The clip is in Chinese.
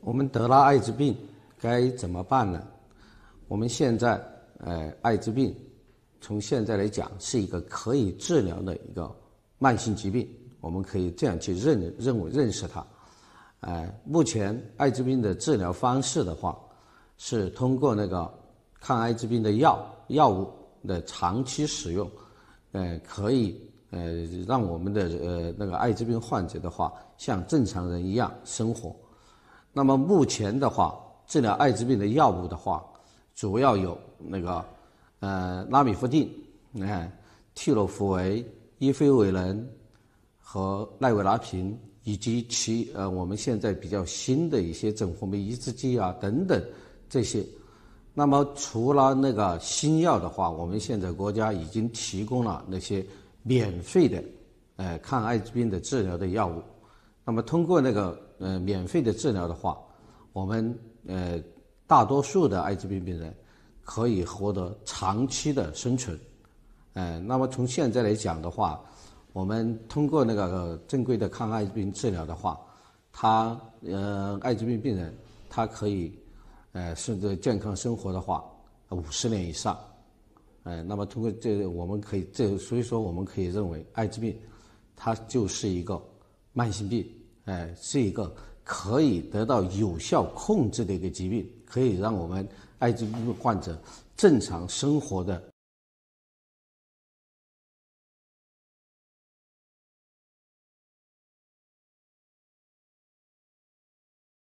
我们得了艾滋病该怎么办呢？我们现在，艾滋病从现在来讲是一个可以治疗的一个慢性疾病，我们可以这样去认识它。目前艾滋病的治疗方式的话，是通过那个抗艾滋病的药物的长期使用，可以让我们的那个艾滋病患者的话像正常人一样生活。那么目前的话，治疗艾滋病的药物的话，主要有那个拉米夫定、替洛福韦、伊非韦伦和奈维拉平，以及我们现在比较新的一些整活酶抑制剂啊等等这些。那么除了那个新药的话，我们现在国家已经提供了那些免费的抗艾滋病的治疗的药物。那么通过那个免费的治疗的话，我们大多数的艾滋病病人可以获得长期的生存。那么从现在来讲的话，我们通过那个正规的抗艾滋病治疗的话，艾滋病病人他可以甚至健康生活的话50年以上。那么通过这个我们可以所以说我们可以认为艾滋病它就是一个慢性病，是一个可以得到有效控制的一个疾病，可以让我们艾滋病患者正常生活的